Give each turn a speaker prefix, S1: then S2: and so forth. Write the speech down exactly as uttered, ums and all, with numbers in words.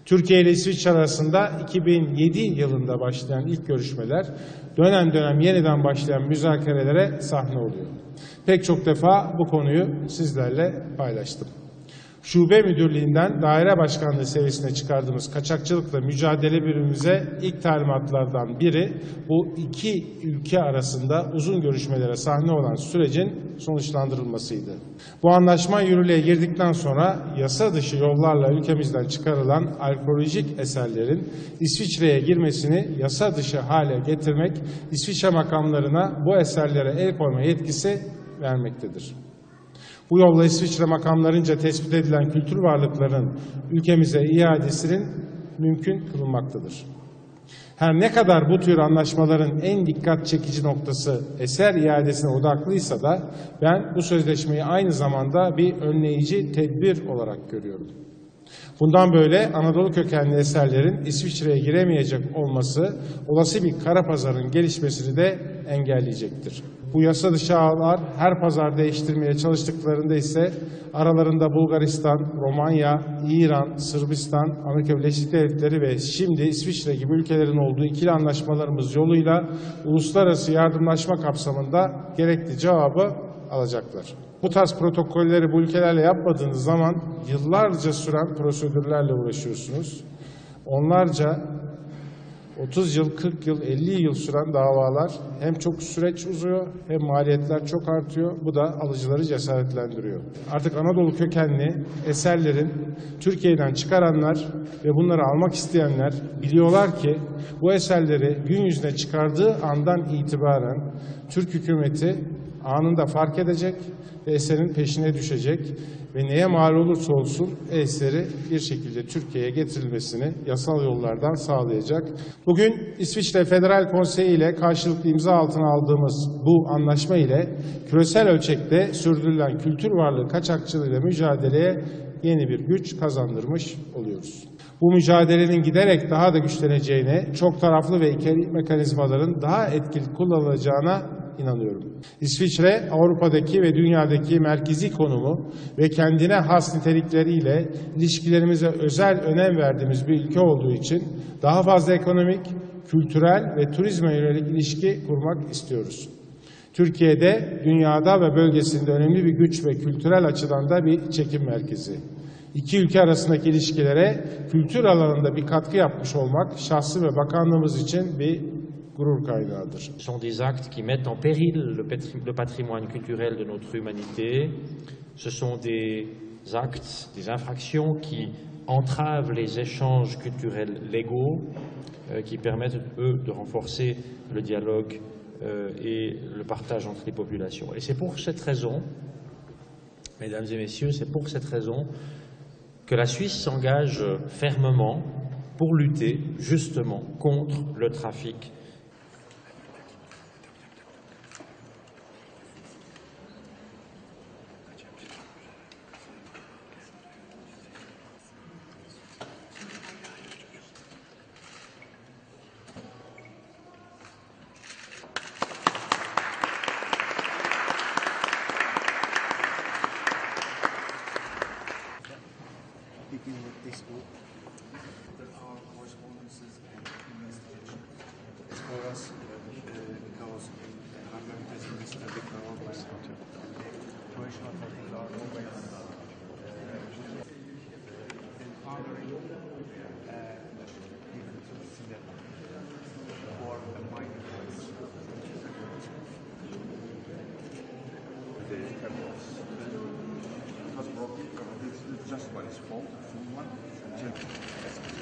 S1: Türkiye ile İsviçre arasında iki bin yedi yılında başlayan ilk görüşmeler dönem dönem yeniden başlayan müzakerelere sahne oluyor. Pek çok defa bu konuyu sizlerle paylaştım. Şube müdürlüğünden daire başkanlığı seviyesine çıkardığımız kaçakçılıkla mücadele birimimize ilk talimatlardan biri bu iki ülke arasında uzun görüşmelere sahne olan sürecin sonuçlandırılmasıydı. Bu anlaşma yürürlüğe girdikten sonra yasa dışı yollarla ülkemizden çıkarılan arkeolojik eserlerin İsviçre'ye girmesini yasa dışı hale getirmek, İsviçre makamlarına bu eserlere el koyma yetkisi vermektedir. Bu yolla İsviçre makamlarınca tespit edilen kültür varlıkların ülkemize iadesinin mümkün kılınmaktadır. Her ne kadar bu tür anlaşmaların en dikkat çekici noktası eser iadesine odaklıysa da ben bu sözleşmeyi aynı zamanda bir önleyici tedbir olarak görüyorum. Bundan böyle Anadolu kökenli eserlerin İsviçre'ye giremeyecek olması olası bir kara pazarın gelişmesini de engelleyecektir. Bu yasa dışı ağlar her pazar değiştirmeye çalıştıklarında ise aralarında Bulgaristan, Romanya, İran, Sırbistan, Amerika Birleşik Devletleri ve şimdi İsviçre gibi ülkelerin olduğu ikili anlaşmalarımız yoluyla uluslararası yardımlaşma kapsamında gerekli cevabı alacaklar. Bu tarz protokolleri bu ülkelerle yapmadığınız zaman yıllarca süren prosedürlerle uğraşıyorsunuz. Onlarca otuz yıl, kırk yıl, elli yıl süren davalar hem çok süreç uzuyor hem maliyetler çok artıyor. Bu da alıcıları cesaretlendiriyor. Artık Anadolu kökenli eserlerin Türkiye'den çıkaranlar ve bunları almak isteyenler biliyorlar ki bu eserleri gün yüzüne çıkardığı andan itibaren Türk hükümeti anında fark edecek ve eserin peşine düşecek ve neye mal olursa olsun eseri bir şekilde Türkiye'ye getirilmesini yasal yollardan sağlayacak. Bugün İsviçre Federal Konseyi ile karşılıklı imza altına aldığımız bu anlaşma ile küresel ölçekte sürdürülen kültür varlığı kaçakçılığıyla mücadeleye yeni bir güç kazandırmış oluyoruz. Bu mücadelenin giderek daha da güçleneceğine, çok taraflı ve ikili mekanizmaların daha etkili kullanılacağına inanıyorum. İsviçre, Avrupa'daki ve dünyadaki merkezi konumu ve kendine has nitelikleriyle ilişkilerimize özel önem verdiğimiz bir ülke olduğu için daha fazla ekonomik, kültürel ve turizme yönelik ilişki kurmak istiyoruz. Türkiye'de, dünyada ve bölgesinde önemli bir güç ve kültürel açıdan da bir çekim merkezi. İki ülke arasındaki ilişkilere kültür alanında bir katkı yapmış olmak şahsı ve bakanlığımız için bir gurur kaynağıdır.
S2: Ce sont des actes qui mettent en péril le patrimoine culturel de notre humanité. Ce sont des actes, des infractions qui entravent les échanges culturels légaux, euh, qui permettent, eux, de renforcer le dialogue euh, et le partage entre les populations. Et c'est pour cette raison, mesdames et messieurs, c'est pour cette raison que la Suisse s'engage fermement pour lutter justement contre le trafic
S3: begin with this book that are correspondences and investigation. As for us, because I'm going to this a bit more of my situation of people are always empowering people to see that for a minor voice. The temples. It was broken, it's just by his fault, someone.